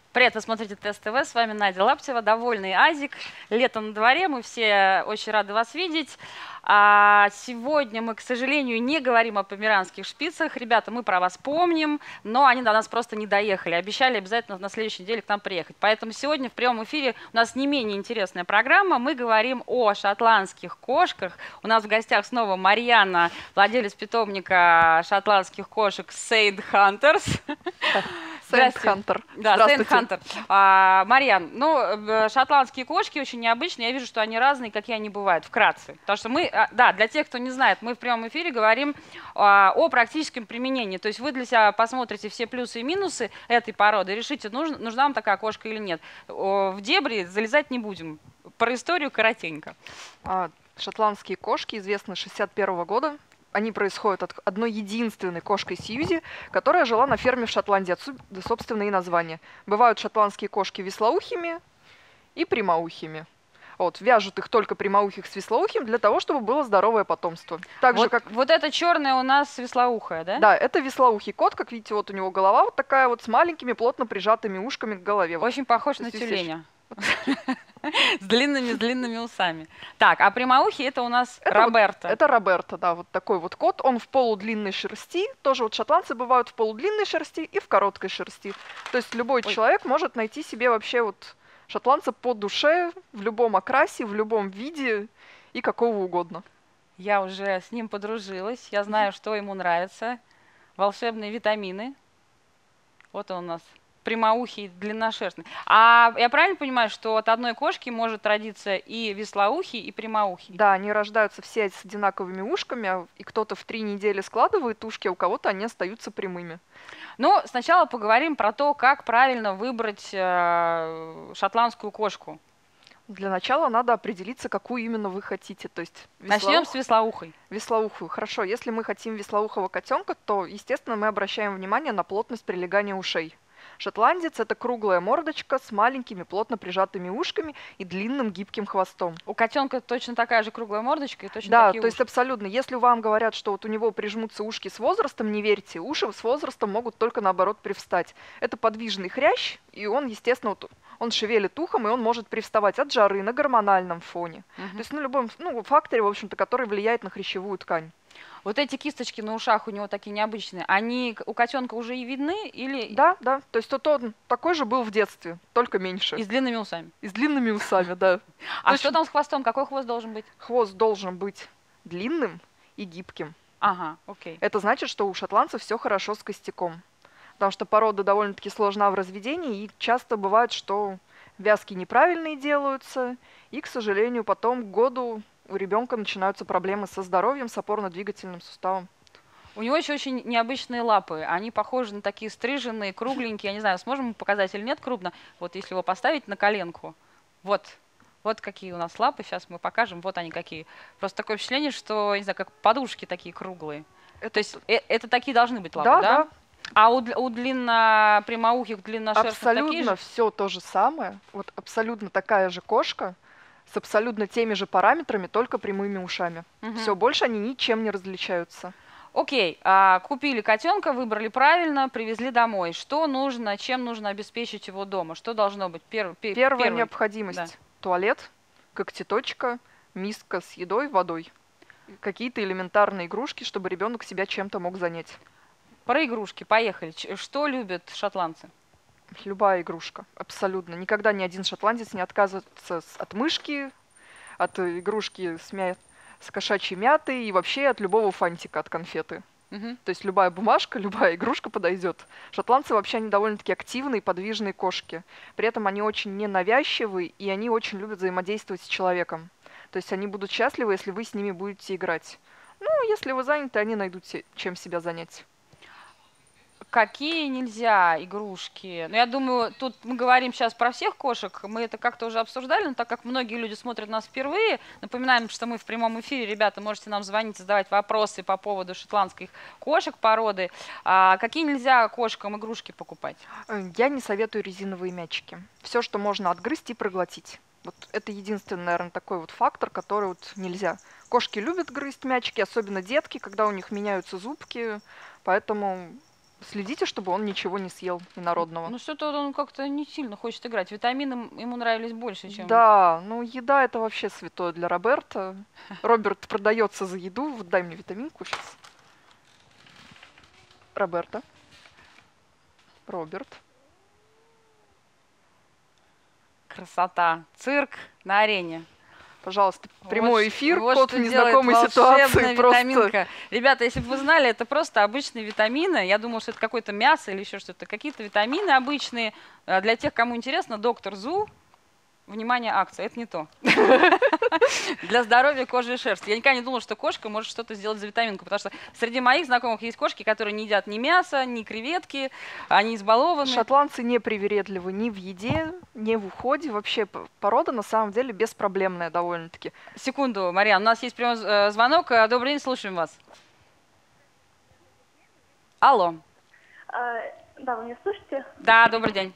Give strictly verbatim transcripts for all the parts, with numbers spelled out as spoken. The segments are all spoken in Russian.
Привет, вы смотрите Тест ТВ, с вами Надя Лаптева, довольный Азик. Лето на дворе, мы все очень рады вас видеть. А сегодня мы, к сожалению, не говорим о померанских шпицах. Ребята, мы про вас помним, но они до нас просто не доехали. Обещали обязательно на следующей неделе к нам приехать. Поэтому сегодня в прямом эфире у нас не менее интересная программа. Мы говорим о шотландских кошках. У нас в гостях снова Марьяна, владелец питомника шотландских кошек Saint Hunters. Saint Hunter. Да, Saint Hunter. А, Марьян, ну, шотландские кошки очень необычные. Я вижу, что они разные, какие они бывают. Вкратце. Потому что мы, да, для тех, кто не знает, мы в прямом эфире говорим а, о практическом применении. То есть вы для себя посмотрите все плюсы и минусы этой породы и решите, нужна, нужна вам такая кошка или нет. В дебри залезать не будем. Про историю коротенько. А, шотландские кошки известны с шестьдесят первого года. Они происходят от одной единственной кошкой Сьюзи, которая жила на ферме в Шотландии, отсюда, собственно, и название. Бывают шотландские кошки вислоухими и прямоухими. Вот, вяжут их только прямоухих с вислоухим для того, чтобы было здоровое потомство. Так вот, же, как... вот это черное у нас вислоухая, да? Да, это вислоухий кот, как видите, вот у него голова вот такая вот с маленькими плотно прижатыми ушками к голове. Очень похож на тюленя. С длинными, с длинными усами. Так, а прямоухий это у нас это Роберто. Вот, это Роберто, да, вот такой вот кот. Он в полудлинной шерсти. Тоже вот шотландцы бывают в полудлинной шерсти и в короткой шерсти. То есть любой Ой. человек может найти себе вообще вот шотландца по душе в любом окрасе, в любом виде и какого угодно. Я уже с ним подружилась. Я знаю, что ему нравится. Волшебные витамины. Вот он у нас. Прямоухий, длинношерстный. А я правильно понимаю, что от одной кошки может родиться и вислоухий, и прямоухий? Да, они рождаются все с одинаковыми ушками, и кто-то в три недели складывает ушки, а у кого-то они остаются прямыми. Но сначала поговорим про то, как правильно выбрать э, шотландскую кошку. Для начала надо определиться, какую именно вы хотите. То есть вислоух... Начнем с вислоухой. Вислоухую. Хорошо. Если мы хотим вислоухого котенка, то, естественно, мы обращаем внимание на плотность прилегания ушей. Шотландец – это круглая мордочка с маленькими плотно прижатыми ушками и длинным гибким хвостом. У котенка точно такая же круглая мордочка и точно да, такие то уши. есть абсолютно. Если вам говорят, что вот у него прижмутся ушки с возрастом, не верьте. Уши с возрастом могут только наоборот привстать. Это подвижный хрящ, и он, естественно, вот, он шевелит ухом, и он может привставать от жары на гормональном фоне. Uh-huh. То есть на любом ну, факторе, в общем-то, который влияет на хрящевую ткань. Вот эти кисточки на ушах у него такие необычные, они у котенка уже и видны или... Да, да, то есть вот он такой же был в детстве, только меньше. И с длинными усами. И с длинными усами, да. А что там с хвостом? Какой хвост должен быть? Хвост должен быть длинным и гибким. Ага, окей. Это значит, что у шотландцев все хорошо с костяком. Потому что порода довольно-таки сложна в разведении, и часто бывает, что вязки неправильные делаются, и, к сожалению, потом к году у ребенка начинаются проблемы со здоровьем, с опорно-двигательным суставом. У него еще очень необычные лапы. Они похожи на такие стриженные, кругленькие. Я не знаю, сможем показать или нет крупно. Вот если его поставить на коленку. Вот. Вот какие у нас лапы. Сейчас мы покажем. Вот они какие. Просто такое впечатление, что, не знаю, как подушки такие круглые. Это... То есть э это такие должны быть лапы, да? Да, да. А у, у длиннопрямоухих, длинношерстных абсолютно такие же? все то же самое. Вот абсолютно такая же кошка с абсолютно теми же параметрами, только прямыми ушами. Угу. Все, больше они ничем не различаются. Окей, а, купили котенка, выбрали правильно, привезли домой. Что нужно, чем нужно обеспечить его дома? Что должно быть? Пер, пер, Первая первый. необходимость. Да. Туалет, когтеточка, миска с едой, водой. Какие-то элементарные игрушки, чтобы ребенок себя чем-то мог занять. Про игрушки, поехали. Что любят шотландцы? Любая игрушка, абсолютно. Никогда ни один шотландец не отказывается от мышки, от игрушки с, мя... с кошачьей мятой и вообще от любого фантика, от конфеты. Uh-huh. То есть любая бумажка, любая игрушка подойдет. Шотландцы вообще они довольно-таки активные, подвижные кошки. При этом они очень ненавязчивые, и они очень любят взаимодействовать с человеком. То есть они будут счастливы, если вы с ними будете играть. Ну, если вы заняты, они найдут чем себя занять. Какие нельзя игрушки? Ну, я думаю, тут мы говорим сейчас про всех кошек, мы это как-то уже обсуждали, но так как многие люди смотрят нас впервые, напоминаем, что мы в прямом эфире, ребята, можете нам звонить, задавать вопросы по поводу шотландских кошек породы. А какие нельзя кошкам игрушки покупать? Я не советую резиновые мячики. Все, что можно отгрызть и проглотить. Вот это единственный, наверное, такой вот фактор, который вот нельзя. Кошки любят грызть мячики, особенно детки, когда у них меняются зубки, поэтому... Следите, чтобы он ничего не съел инородного. Ну что-то он как-то не сильно хочет играть. Витамины ему нравились больше, чем... Да, ну еда это вообще святое для Роберта. Роберт продается за еду. Вот дай мне витаминку сейчас. Роберта. Роберт. Красота. Цирк на арене. Пожалуйста, прямой Вот, эфир, вот кот в незнакомой ситуации. Просто... Ребята, если бы вы знали, это просто обычные витамины. Я думала, что это какое-то мясо или еще что-то. Какие-то витамины обычные. Для тех, кому интересно, доктор Зу. Внимание, акция. Это не то. Для здоровья кожи и шерсти. Я никогда не думала, что кошка может что-то сделать за витаминку, потому что среди моих знакомых есть кошки, которые не едят ни мясо, ни креветки, они избалованы. Шотландцы не привередливы ни в еде, ни в уходе. Вообще порода на самом деле беспроблемная довольно-таки. Секунду, Марьян, у нас есть прямой звонок. Добрый день, слушаем вас. Алло. А, да, вы меня слышите? Да, добрый день.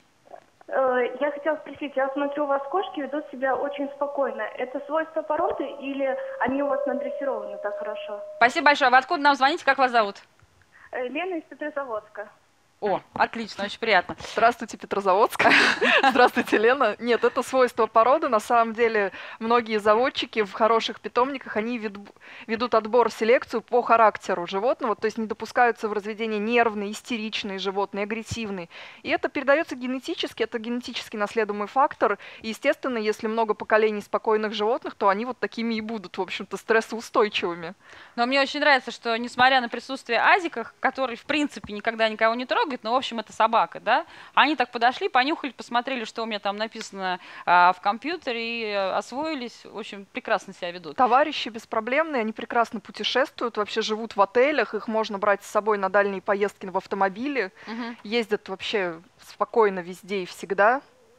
Я хотела спросить, я смотрю, у вас кошки ведут себя очень спокойно. Это свойство породы или они у вас надрессированы так хорошо? Спасибо большое. Вы откуда нам звоните? Как вас зовут? Лена из Петрозаводска. О, отлично, очень приятно. Здравствуйте, Петрозаводск. Здравствуйте, Лена. Нет, это свойство породы. На самом деле, многие заводчики в хороших питомниках, они ведут отбор, селекцию по характеру животного, то есть не допускаются в разведение нервные, истеричные животные, агрессивные. И это передается генетически, это генетически наследуемый фактор. И, естественно, если много поколений спокойных животных, то они вот такими и будут, в общем-то, стрессоустойчивыми. Но мне очень нравится, что, несмотря на присутствие азиков, который, в принципе, никогда никого не трогает, но, в общем, это собака, да, они так подошли, понюхали, посмотрели, что у меня там написано а, в компьютере, и а, освоились, в общем, прекрасно себя ведут. Товарищи беспроблемные, они прекрасно путешествуют, вообще живут в отелях, их можно брать с собой на дальние поездки в автомобиле, угу. Ездят вообще спокойно везде и всегда.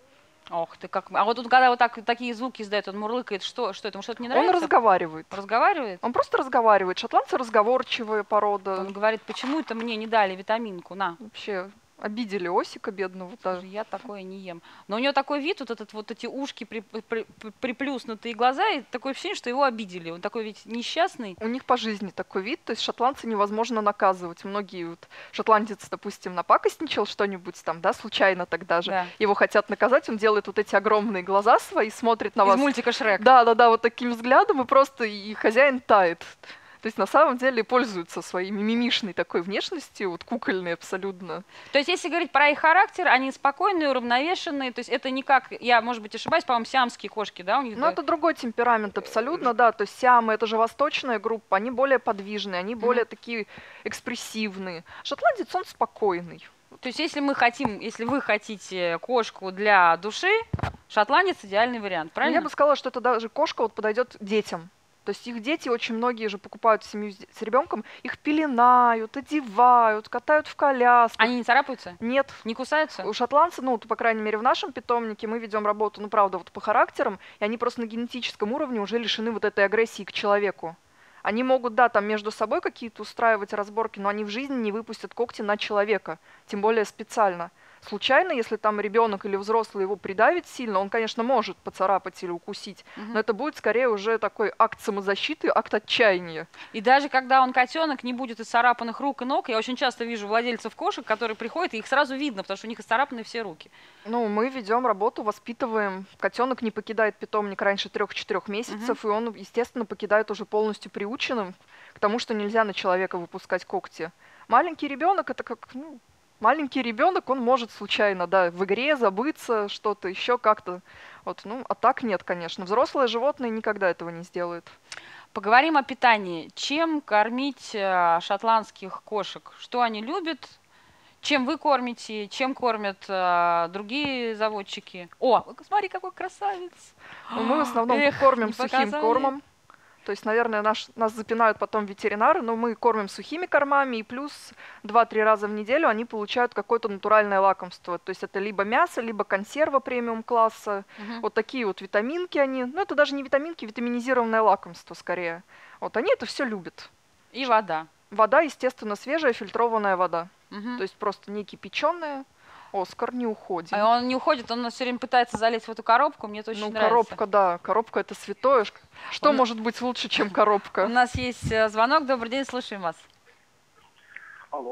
Ох ты, как... А вот тут, когда вот так, такие звуки издает, он мурлыкает, что, что это, ему что-то не нравится? Он разговаривает. Разговаривает? Он просто разговаривает. Шотландцы разговорчивая порода. Он говорит, почему это мне не дали витаминку, на. Вообще... Обидели Осика бедного даже. Я такое не ем. Но у него такой вид, вот, этот, вот эти ушки, при, при, приплюснутые глаза, и такое ощущение, что его обидели. Он такой ведь несчастный. У них по жизни такой вид, то есть шотландца невозможно наказывать. Многие, вот, шотландец, допустим, напакостничал что-нибудь там, да, случайно тогда же. Да. Его хотят наказать, он делает вот эти огромные глаза свои, смотрит на Из вас. Из мультика «Шрек». Да-да-да, вот таким взглядом, и просто и хозяин тает. То есть на самом деле пользуются своей мимимишной такой внешностью, вот кукольной абсолютно. То есть если говорить про их характер, они спокойные, уравновешенные, то есть это не как, я, может быть, ошибаюсь, по-моему, сиамские кошки, да? У них, ну, да? Это другой темперамент абсолютно, да, то есть сиамы, это же восточная группа, они более подвижные, они более mm-hmm. такие экспрессивные. Шотландец, он спокойный. То есть если мы хотим, если вы хотите кошку для души, шотландец идеальный вариант, правильно? Я бы сказала, что это даже кошка вот подойдет детям. То есть их дети, очень многие же покупают семью с ребенком, их пеленают, одевают, катают в колясках. Они не царапаются? Нет. Не кусаются? У шотландцев, ну, по крайней мере, в нашем питомнике мы ведем работу, ну, правда, вот по характерам, и они просто на генетическом уровне уже лишены вот этой агрессии к человеку. Они могут, да, там между собой какие-то устраивать разборки, но они в жизни не выпустят когти на человека, тем более специально. Случайно, если там ребенок или взрослый его придавит сильно, он, конечно, может поцарапать или укусить, угу. но это будет скорее уже такой акт самозащиты, акт отчаяния. И даже когда он котенок, не будет исцарапанных рук и ног, я очень часто вижу владельцев кошек, которые приходят, и их сразу видно, потому что у них исцарапаны все руки. Ну, мы ведем работу, воспитываем. Котенок не покидает питомник раньше трех-четырех месяцев, угу. и он, естественно, покидает уже полностью приученным к тому, что нельзя на человека выпускать когти. Маленький ребенок это как, ну, маленький ребенок, он может случайно, да, в игре забыться, что-то еще как-то. Вот, ну, а так нет, конечно. Взрослое животное никогда этого не сделает. Поговорим о питании. Чем кормить э, шотландских кошек? Что они любят? Чем вы кормите? Чем кормят э, другие заводчики? О, смотри, какой красавец! Ну, мы в основном Эх, кормим сухим кормом. То есть, наверное, наш, нас запинают потом ветеринары, но мы кормим сухими кормами, и плюс два-три раза в неделю они получают какое-то натуральное лакомство. То есть это либо мясо, либо консерва премиум-класса. Угу. Вот такие вот витаминки они. Ну, это даже не витаминки, витаминизированное лакомство скорее. Вот они это все любят. И вода. Вода, естественно, свежая фильтрованная вода. Угу. То есть просто не кипяченая. Оскар, не уходит. А он не уходит, он все время пытается залезть в эту коробку, мне это очень ну, нравится. Коробка, да, коробка это святое. Что он... может быть лучше, чем коробка? У нас есть звонок, добрый день, слушаем вас. Алло.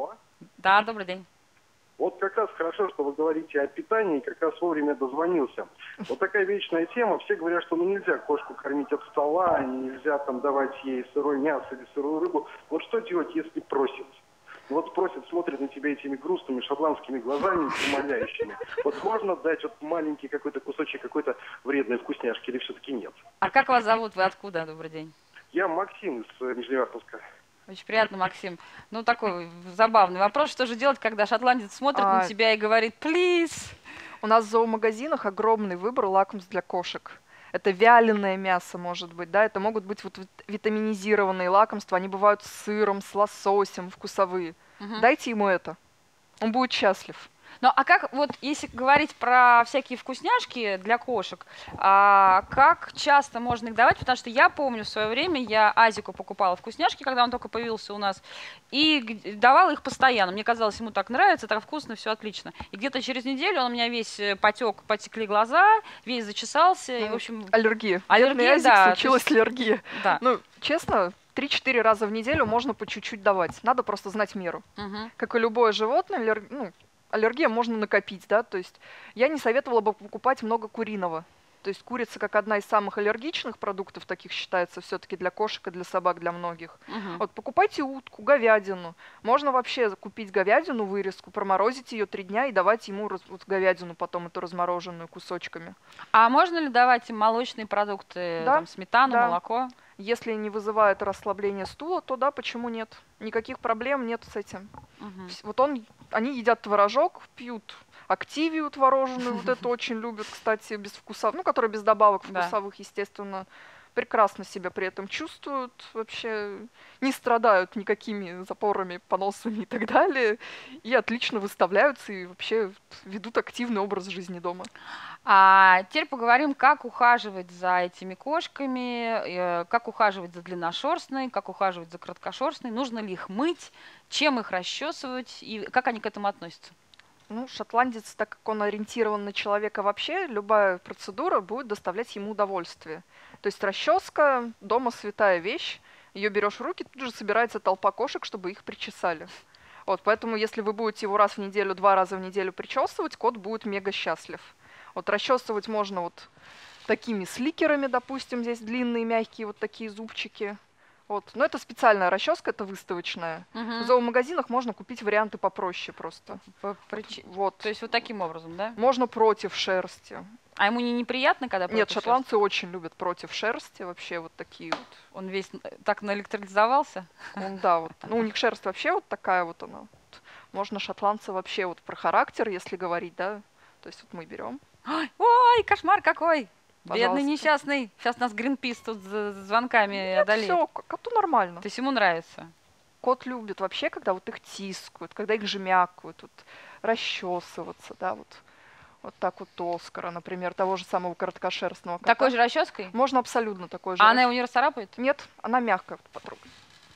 Да, добрый день. Вот как раз хорошо, что вы говорите о питании, как раз вовремя дозвонился. Вот такая вечная тема. Все говорят, что ну, нельзя кошку кормить от стола, нельзя там давать ей сырое мясо или сырую рыбу. Вот что делать, если просит? Вот просит, смотрит на тебя этими грустными шотландскими глазами, умоляющими. Вот можно дать вот маленький какой-то кусочек какой-то вредной вкусняшки или все-таки нет? А как вас зовут? Вы откуда? Добрый день. Я Максим из э, Нижневартовска. Очень приятно, Максим. Ну, такой забавный вопрос. Что же делать, когда шотландец смотрит А, на тебя и говорит «плиз»? У нас в зоомагазинах огромный выбор лакомств для кошек. Это вяленое мясо, может быть, да, это могут быть вот вит- витаминизированные лакомства, они бывают с сыром, с лососем, вкусовые. Мгм. Дайте ему это, он будет счастлив. Ну, а как, вот, если говорить про всякие вкусняшки для кошек, а, как часто можно их давать? Потому что я помню в свое время, я Азику покупала вкусняшки, когда он только появился у нас, и г- давала их постоянно. Мне казалось, ему так нравится, так вкусно, все отлично. И где-то через неделю он у меня весь э, потек, потекли глаза, весь зачесался, и, в Ну, общем, Аллергия. Аллергия, Бедный Азик, да, то случилась есть- аллергия. да. Ну, честно, три-четыре раза в неделю можно по чуть-чуть давать. Надо просто знать меру. Мгм. Как и любое животное, аллер- ну, аллергия можно накопить, да, то есть я не советовала бы покупать много куриного. То есть курица как одна из самых аллергичных продуктов, таких считается все-таки для кошек и для собак, для многих. Мгм. Вот покупайте утку, говядину. Можно вообще купить говядину, вырезку, проморозить ее три дня и давать ему раз- вот говядину потом, эту размороженную кусочками. А можно ли давать им молочные продукты, Да, там, сметану, да. молоко? Если не вызывает расслабление стула, то да, почему нет? Никаких проблем нет с этим. Мгм. Вс- Вот он, они едят творожок, пьют активию творожную, вот это очень любят, кстати, без вкуса, ну, которые без добавок Да. вкусовых, естественно, прекрасно себя при этом чувствуют, вообще не страдают никакими запорами, поносами и так далее, и отлично выставляются и вообще ведут активный образ жизни дома. А теперь поговорим, как ухаживать за этими кошками, э, как ухаживать за длинношерстной, как ухаживать за краткошерстной, нужно ли их мыть, чем их расчесывать и как они к этому относятся. Ну, шотландец, так как он ориентирован на человека вообще, любая процедура будет доставлять ему удовольствие. То есть расческа дома святая вещь, ее берешь в руки, тут же собирается толпа кошек, чтобы их причесали. Вот, поэтому если вы будете его раз в неделю, два раза в неделю причесывать, кот будет мега счастлив. Вот расчесывать можно вот такими сликерами, допустим, здесь длинные, мягкие вот такие зубчики. Вот. Но это специальная расческа, это выставочная. В Мгм. зоомагазинах можно купить варианты попроще просто. По- причи- Вот. То есть вот таким образом, да? Можно против шерсти. А ему не неприятно, когда Нет, против шотландцы очень любят против шерсти, вообще вот такие вот. шерсти? Он весь э, так наэлектролизовался? Он, да, вот. Ну, у них шерсть вообще вот такая вот она. Вот. Можно шотландца вообще вот про характер, если говорить, да. То есть вот мы берем. Ой, кошмар какой! Бедный Пожалуйста. несчастный. Сейчас нас Гринпис тут за звонками одолеет. Все, коту нормально. То есть ему нравится. Кот любит вообще, когда вот их тискают, когда их жмякают, вот, расчесываться, да, вот. Вот так вот Оскара, например, того же самого короткошерстного кота. Такой же расческой? Можно абсолютно такой же. А она расч- его не расцарапает? Нет, она мягкая, вот потрогай.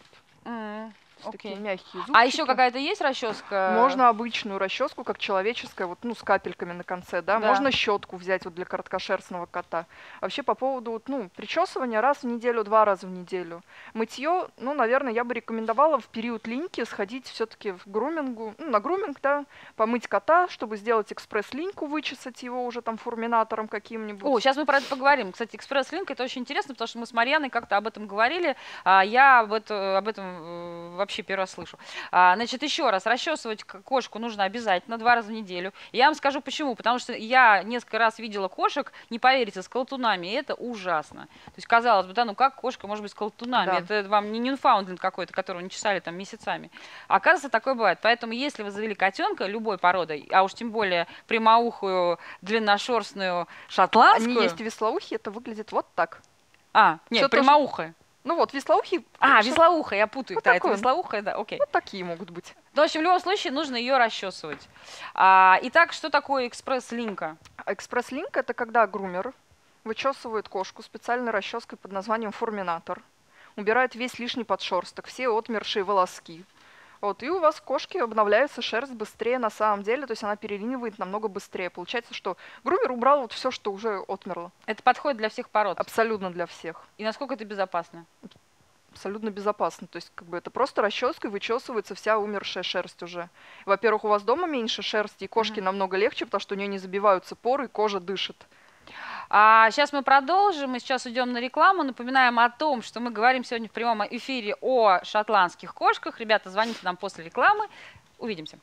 М, Такие Окей. мягкие зубчики. А еще какая-то есть расческа? Можно обычную расческу, как человеческая, вот, ну, с капельками на конце, да. Да. Можно щетку взять вот для короткошерстного кота. Вообще по поводу, вот, ну, причесывания раз в неделю, два раза в неделю. Мытье, ну, наверное, я бы рекомендовала в период линьки сходить все-таки в грумингу, ну, на груминг, да, помыть кота, чтобы сделать экспресс-линьку, вычесать его уже там фурминатором каким-нибудь. О, сейчас мы про это поговорим. Кстати, экспресс-линк это очень интересно, потому что мы с Марьяной как-то об этом говорили. А я об, это, об этом э, вообще первый раз слышу. А, значит, еще раз, расчесывать к- кошку нужно обязательно два раза в неделю. Я вам скажу почему. Потому что я несколько раз видела кошек, не поверите, с колтунами, и это ужасно. То есть, казалось бы, да, ну как кошка может быть с колтунами? Да. Это вам не Ньюфаундленд какой-то, которого не чесали там месяцами. Оказывается, такое бывает. Поэтому, если вы завели котенка любой породы, а уж тем более прямоухую, длинношерстную, шотландскую. Они есть веслоухие, это выглядит вот так. А, нет, Всё тоже- прямоухая. Ну вот, веслоухие, А, всё- веслоухая, я путаю. Вот Да, это такой он. веслоухая, да, окей. вот такие могут быть. Ну, в общем, в любом случае нужно ее расчесывать. А, итак, что такое экспресс-линка? А экспресс-линк это когда грумер вычесывает кошку специальной расческой под названием форминатор, убирает весь лишний подшерсток, все отмершие волоски. Вот, и у вас кошки обновляется шерсть быстрее на самом деле, то есть она перелинивает намного быстрее. Получается, что грумер убрал вот все, что уже отмерло. Это подходит для всех пород. Абсолютно для всех. И насколько это безопасно? абсолютно безопасно. То есть как бы это просто расческой вычесывается вся умершая шерсть уже. Во-первых, у вас дома меньше шерсти, и кошке Мгм. намного легче, потому что у нее не забиваются поры, и кожа дышит. А сейчас мы продолжим, мы сейчас идем на рекламу. Напоминаем о том, что мы говорим сегодня в прямом эфире о шотландских кошках. Ребята, звоните нам после рекламы. Увидимся.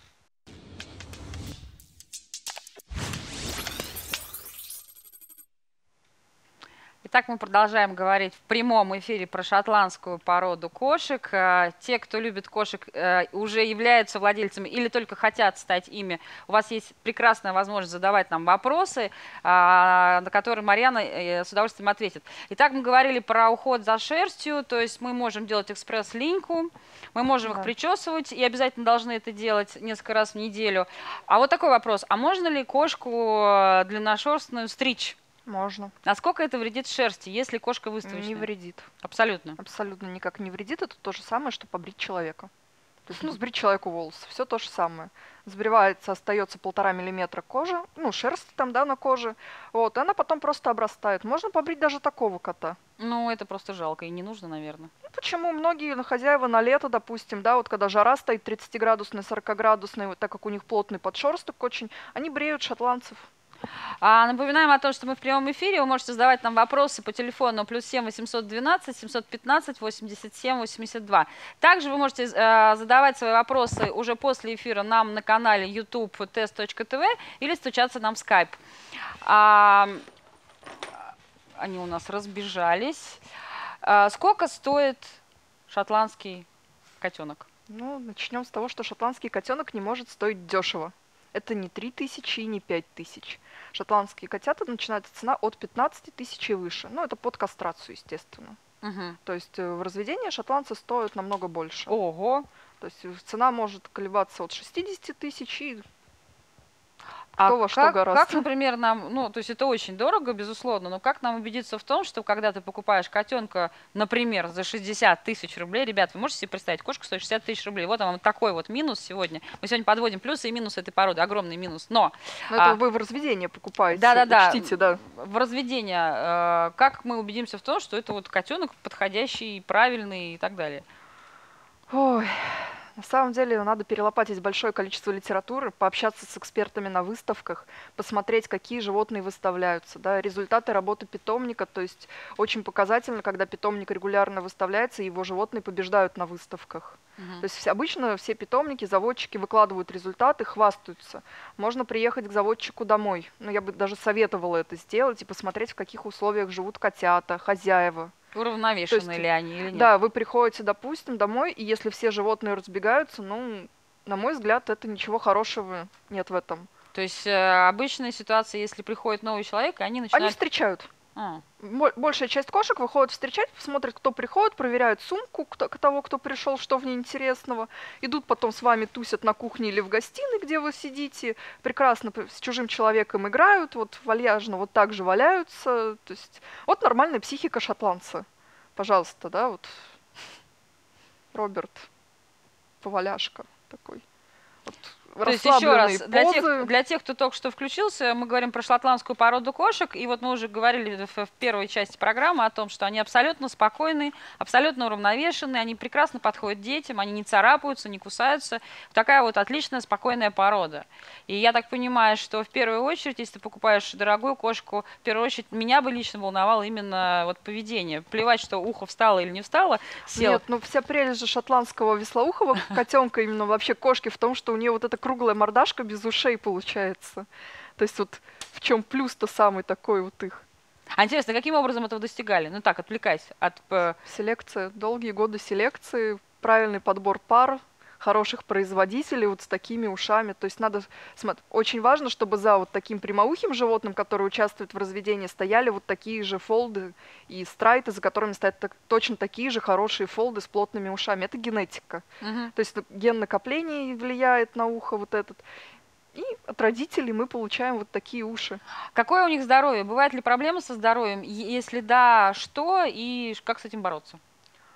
Итак, мы продолжаем говорить в прямом эфире про шотландскую породу кошек. Э, Те, кто любит кошек, э, уже являются владельцами или только хотят стать ими, у вас есть прекрасная возможность задавать нам вопросы, а, на которые Марьяна э, с удовольствием ответит. Итак, мы говорили про уход за шерстью, то есть мы можем делать экспресс-линьку, мы можем их Да. причесывать и обязательно должны это делать несколько раз в неделю. А вот такой вопрос, а можно ли кошку э, длинношерстную стричь? Можно. Насколько это вредит шерсти, если кошка выставочная? Не вредит. Абсолютно. Абсолютно никак не вредит. Это то же самое, что побрить человека. То есть, ну, сбрить человеку волосы. Все то же самое. Сбривается, остается полтора миллиметра кожи, ну, шерсти там, да, на коже. Вот, и она потом просто обрастает. Можно побрить даже такого кота. Ну, это просто жалко и не нужно, наверное. Ну, почему многие ну, хозяева на лето, допустим, да, вот когда жара стоит тридцатиградусная, сорокаградусная, вот так как у них плотный подшерсток очень, они бреют шотландцев. А, напоминаем о том, что мы в прямом эфире. Вы можете задавать нам вопросы по телефону плюс семь восемьсот двенадцать семьсот пятнадцать восемьдесят семь восемьдесят два. Также вы можете э, задавать свои вопросы уже после эфира нам на канале YouTube тест точка тв или стучаться нам в Skype. А, они у нас разбежались. А, сколько стоит шотландский котенок? Ну, начнем с того, что шотландский котенок не может стоить дешево. Это не три тысячи и не пять тысяч. Шотландские котята начинается цена от пятнадцати тысяч и выше. Ну, это под кастрацию, естественно. Угу. То есть э, в разведении шотландцы стоят намного больше. Ого! То есть э, цена может колебаться от шестидесяти тысяч и А кто во что как, гораздо. как, например, нам, ну, то есть это очень дорого, безусловно, но как нам убедиться в том, что когда ты покупаешь котенка, например, за шестьдесят тысяч рублей, ребят, вы можете себе представить, кошка стоит шестьдесят тысяч рублей, вот вам такой вот минус сегодня. Мы сегодня подводим плюсы и минусы этой породы, огромный минус, но... Но это а, вы в разведение покупаете, Да-да-да, учтите, да. в разведение, э, как мы убедимся в том, что это вот котенок подходящий, правильный и так далее? Ой, на самом деле надо перелопатить большое количество литературы, пообщаться с экспертами на выставках, посмотреть, какие животные выставляются, да, результаты работы питомника, то есть очень показательно, когда питомник регулярно выставляется, и его животные побеждают на выставках. Мгм. То есть все- обычно все питомники, заводчики выкладывают результаты, хвастаются. Можно приехать к заводчику домой, ну я бы даже советовала это сделать и посмотреть, в каких условиях живут котята, хозяева. Уравновешены То есть, ли они или нет? Да, вы приходите, допустим, домой, и если все животные разбегаются, ну, на мой взгляд, это ничего хорошего нет в этом. То есть э, обычная ситуация, если приходит новый человек, и они Они начинают... встречают. А, Бо- Большая часть кошек выходит встречать, смотрят, кто приходит, проверяют сумку кто- того, кто пришел, что в ней интересного. Идут потом с вами тусят на кухне или в гостиной, где вы сидите. Прекрасно п- с чужим человеком играют, вот вальяжно вот так же валяются. То есть вот нормальная психика шотландца. Пожалуйста, да, вот Роберт Поваляшка такой. Вот То есть еще раз, расслабленные для позы. тех, для тех, кто только что включился, мы говорим про шотландскую породу кошек, и вот мы уже говорили в, в первой части программы о том, что они абсолютно спокойны, абсолютно уравновешены, они прекрасно подходят детям, они не царапаются, не кусаются. Такая вот отличная, спокойная порода. И я так понимаю, что в первую очередь, если ты покупаешь дорогую кошку, в первую очередь меня бы лично волновало именно вот поведение. Плевать, что ухо встало или не встало, сел. Нет, ну вся прелесть же шотландского веслоухого котенка, именно вообще кошки, в том, что у нее вот эта круглая мордашка без ушей получается. То есть вот в чем плюс-то самый такой вот их. А интересно, каким образом этого достигали? Ну так, отвлекаясь от... э, Селекция, долгие годы селекции, правильный подбор пар, хороших производителей вот с такими ушами. То есть надо, смотри, очень важно, чтобы за вот таким прямоухим животным, который участвует в разведении, стояли вот такие же фолды и страйты, за которыми стоят так- точно такие же хорошие фолды с плотными ушами. Это генетика. мгм. То есть ну, ген накопления влияет на ухо вот этот. И от родителей мы получаем вот такие уши. Какое у них здоровье? Бывают ли проблемы со здоровьем? Е- Если да, что и ш- как с этим бороться?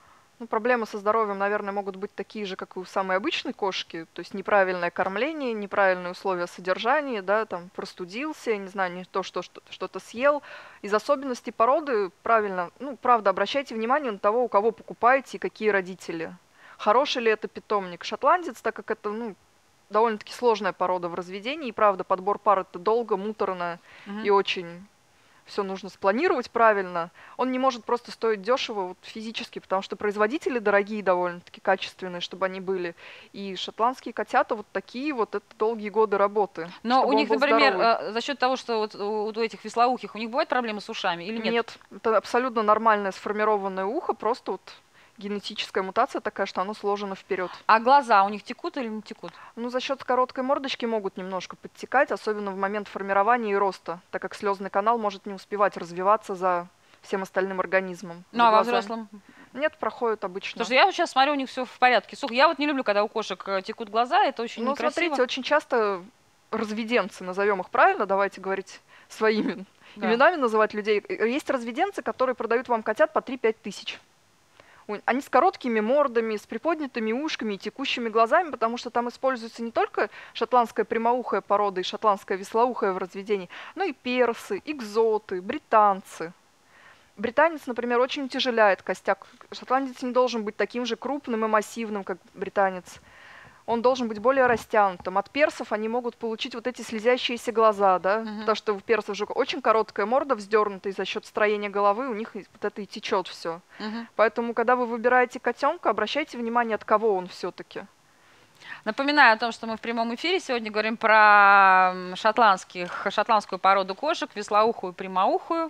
Ну, проблемы со здоровьем, наверное, могут быть такие же, как и у самой обычной кошки. То есть неправильное кормление, неправильные условия содержания, да, там простудился, я не знаю, не то, что что- что-то съел. Из особенностей породы, правильно, ну, правда, обращайте внимание на того, у кого покупаете и какие родители. Хороший ли это питомник. Шотландец, так как это, ну, довольно-таки сложная порода в разведении, и правда, подбор пар это долго, муторно Мгм. и очень все нужно спланировать правильно. Он не может просто стоить дешево вот, физически, потому что производители дорогие довольно-таки, качественные, чтобы они были. И шотландские котята вот такие вот, это долгие годы работы. Но чтобы у он них, был например, здоровый. э, за счет того, что вот у, у этих вислоухих, у них бывают проблемы с ушами или нет? Нет, это абсолютно нормальное сформированное ухо, просто вот генетическая мутация такая, что оно сложено вперед. А глаза у них текут или не текут? Ну, за счет короткой мордочки могут немножко подтекать, особенно в момент формирования и роста, так как слезный канал может не успевать развиваться за всем остальным организмом. Ну, за а во глазами. взрослом? Нет, проходит обычно. Потому что я вот сейчас смотрю, у них все в порядке. Слушай, я вот не люблю, когда у кошек э, текут глаза, это очень Ну, некрасиво. смотрите, очень часто разведенцы, назовем их правильно, давайте говорить своими Да. именами, называть людей. Есть разведенцы, которые продают вам котят по три-пять тысяч. У- Они с короткими мордами, с приподнятыми ушками и текущими глазами, потому что там используется не только шотландская прямоухая порода и шотландская вислоухая в разведении, но и персы, экзоты, британцы. Британец, например, очень утяжеляет костяк. Шотландец не должен быть таким же крупным и массивным, как британец. Он должен быть более растянутым. От персов они могут получить вот эти слезящиеся глаза, да, Мгм. потому что у персов же очень короткая морда вздернута, и за счет строения головы у них и вот это и течет все. Мгм. Поэтому, когда вы выбираете котенка, обращайте внимание, от кого он все-таки. Напоминаю о том, что мы в прямом эфире сегодня говорим про м, шотландских, шотландскую породу кошек, вислоухую и прямоухую.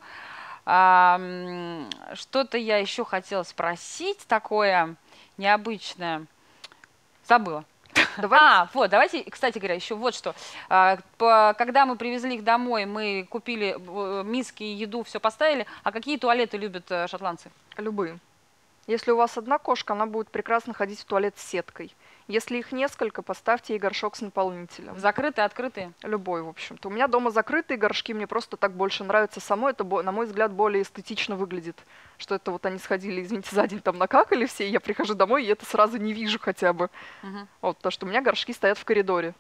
А, м, Что-то я еще хотела спросить такое необычное. Забыла. Давайте. А, вот, давайте, кстати говоря, еще вот что. А, по- Когда мы привезли их домой, мы купили э, миски, еду, все поставили. А какие туалеты любят э, шотландцы? Любые. Если у вас одна кошка, она будет прекрасно ходить в туалет с сеткой. Если их несколько, поставьте ей горшок с наполнителем. Закрытые, открытые? Любой, в общем-то. У меня дома закрытые горшки, мне просто так больше нравится самой. Это, бо- на мой взгляд, более эстетично выглядит. Что это вот они сходили, извините, за день там накакали все, и я прихожу домой, и это сразу не вижу хотя бы. Мгм. Вот, потому что у меня горшки стоят в коридоре.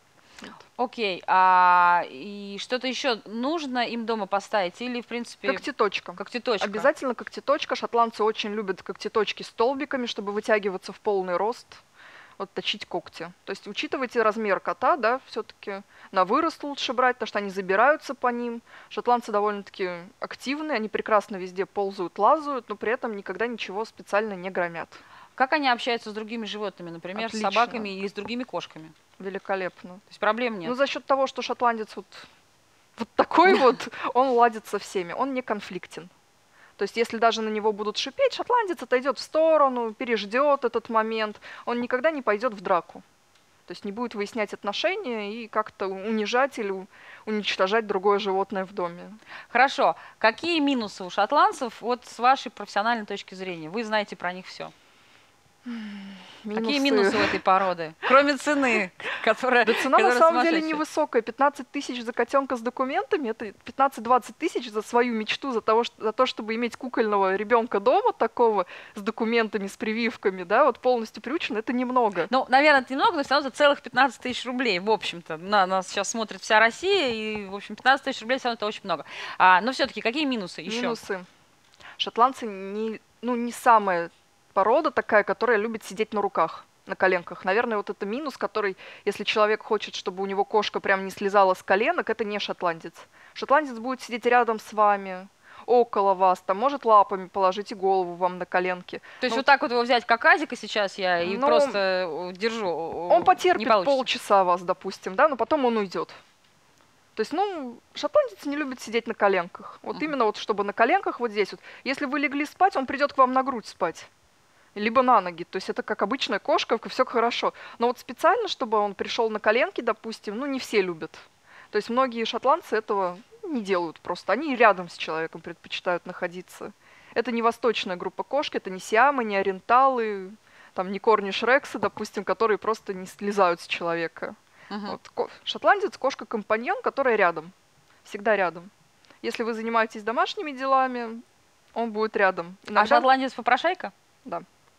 Окей, а и что-то еще нужно им дома поставить или, в принципе, Когтеточка. когтеточка? Обязательно когтеточка. Шотландцы очень любят когтеточки столбиками, чтобы вытягиваться в полный рост, вот точить когти. То есть учитывайте размер кота, да, все-таки на вырост лучше брать, потому что они забираются по ним. Шотландцы довольно-таки активные, они прекрасно везде ползают, лазают, но при этом никогда ничего специально не громят. Как они общаются с другими животными, например, Отлично. с собаками или с другими кошками? Великолепно. То есть проблем нет. Ну, за счет того, что шотландец вот, вот такой вот, он ладит со всеми, он не конфликтен. То есть, если даже на него будут шипеть, шотландец отойдет в сторону, переждет этот момент, он никогда не пойдет в драку. То есть не будет выяснять отношения и как-то унижать или у- уничтожать другое животное в доме. Хорошо. Какие минусы у шотландцев вот с вашей профессиональной точки зрения? Вы знаете про них все. Какие минусы у этой породы? Кроме цены, которая... Да цена на которая самом деле сумасшедшая. невысокая. пятнадцать тысяч за котенка с документами, это пятнадцать-двадцать тысяч за свою мечту, за, того, что- за то, чтобы иметь кукольного ребенка дома такого, с документами, с прививками, да, вот полностью приучен, это немного. Ну, наверное, это немного, но все равно это целых пятнадцать тысяч рублей, в общем-то. На нас сейчас смотрит вся Россия, и, в общем, пятнадцать тысяч рублей все равно это очень много. А, но все-таки какие минусы еще? Минусы. Шотландцы не, ну, не самая порода такая, которая любит сидеть на руках, на коленках. Наверное, вот это минус, который, если человек хочет, чтобы у него кошка прям не слезала с коленок, это не шотландец. Шотландец будет сидеть рядом с вами, около вас, там может лапами положить и голову вам на коленки. То есть Ну, вот так вот его взять как азика сейчас я и Ну, просто э, держу. э, Он не потерпит получится. полчаса вас, допустим, да, но потом он уйдет. То есть, ну, шотландец не любит сидеть на коленках. Вот Мгм. именно вот, чтобы на коленках вот здесь вот. Если вы легли спать, он придет к вам на грудь спать. Либо на ноги. То есть это как обычная кошка, все хорошо. Но вот специально, чтобы он пришел на коленки, допустим, ну, не все любят. То есть многие шотландцы этого не делают просто. Они рядом с человеком предпочитают находиться. Это не восточная группа кошек, это не сиамы, не ориенталы, там, не корниш-рексы, допустим, которые просто не слезают с человека. Мгм. Вот, ко- шотландец, кошка-компаньон, которая рядом, всегда рядом. Если вы занимаетесь домашними делами, он будет рядом. А Иногда- шотландец попрошайка? Да.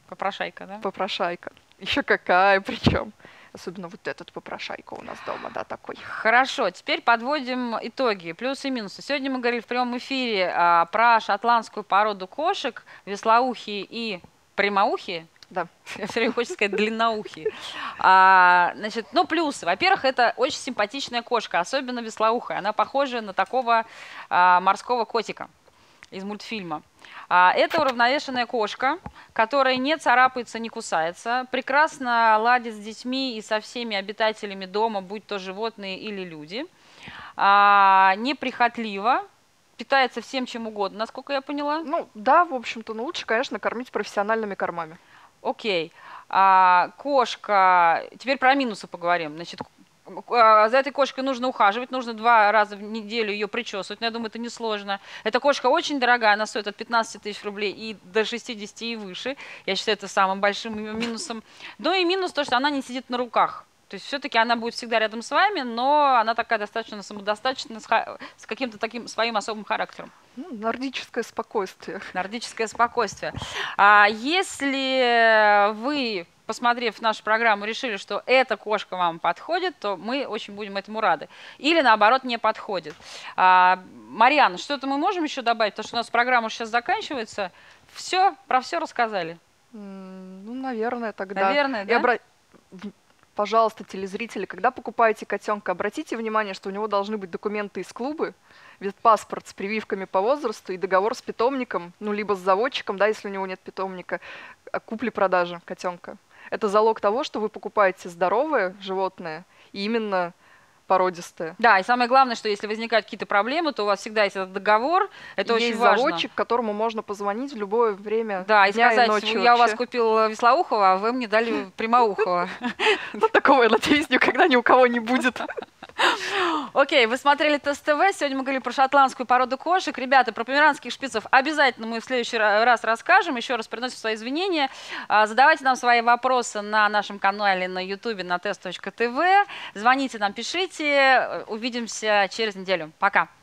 Попрошайка, да? Попрошайка. Еще какая причем. Особенно вот этот попрошайка у нас дома, да, такой. Хорошо, теперь подводим итоги, плюсы и минусы. Сегодня мы говорили в прямом эфире а, про шотландскую породу кошек, вислоухие и прямоухие. Да. Я все время хочу сказать длинноухие. А, значит, ну, плюсы. Во-первых, это очень симпатичная кошка, особенно вислоухая. Она похожа на такого а, морского котика из мультфильма. А, это уравновешенная кошка, которая не царапается, не кусается, прекрасно ладит с детьми и со всеми обитателями дома, будь то животные или люди. А, неприхотлива, питается всем чем угодно, насколько я поняла. Ну, да, в общем-то, но лучше, конечно, кормить профессиональными кормами. Окей. А, кошка. Теперь про минусы поговорим. Значит, за этой кошкой нужно ухаживать, нужно два раза в неделю ее причесывать, но я думаю, это несложно. Эта кошка очень дорогая, она стоит от пятнадцати тысяч рублей и до шестидесяти и выше. Я считаю, это самым большим минусом. Ну и минус то, что она не сидит на руках. То есть все-таки она будет всегда рядом с вами, но она такая достаточно самодостаточная, с каким-то таким своим особым характером. Ну, нордическое спокойствие. Нордическое спокойствие. А если вы, посмотрев нашу программу, решили, что эта кошка вам подходит, то мы очень будем этому рады. Или, наоборот, не подходит. А, Марьяна, что-то мы можем еще добавить? Потому что у нас программа сейчас заканчивается. Все, про все рассказали. Ну, наверное, тогда. Наверное, да? И обра... Пожалуйста, телезрители, когда покупаете котенка, обратите внимание, что у него должны быть документы из клуба, ветпаспорт с прививками по возрасту и договор с питомником, ну, либо с заводчиком, да, если у него нет питомника, о купле-продаже котенка. Это залог того, что вы покупаете здоровое животное и именно породистое. Да, и самое главное, что если возникают какие-то проблемы, то у вас всегда есть этот договор, это и очень есть важно. заводчик, к которому можно позвонить в любое время да, и дня сказать, и ночи. Я у вас вообще. купил вислоухого, а вы мне дали прямоухого. Ну, такого, я надеюсь, никогда ни у кого не будет. Окей, вы смотрели ТС-ТВ, сегодня мы говорили про шотландскую породу кошек. Ребята, про померанских шпицев обязательно мы в следующий раз расскажем. Еще раз приносим свои извинения. Задавайте нам свои вопросы на нашем канале на ютубе на тест точка тв. Звоните нам, пишите. Увидимся через неделю. Пока.